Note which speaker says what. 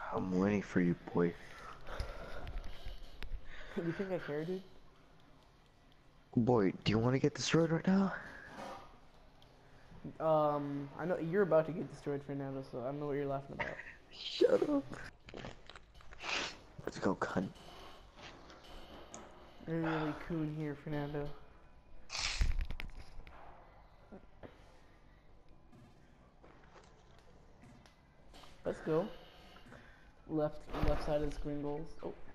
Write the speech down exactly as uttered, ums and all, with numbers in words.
Speaker 1: I'm waiting for you, boy.
Speaker 2: You think I care, dude?
Speaker 1: Boy, do you want to get destroyed right now?
Speaker 2: Um, I know you're about to get destroyed, Fernando, so I don't know what you're laughing about.
Speaker 1: Shut up. Let's go, cunt.
Speaker 2: You're really coon here, Fernando. Let's go. Left, left side of the screen goals. Oh.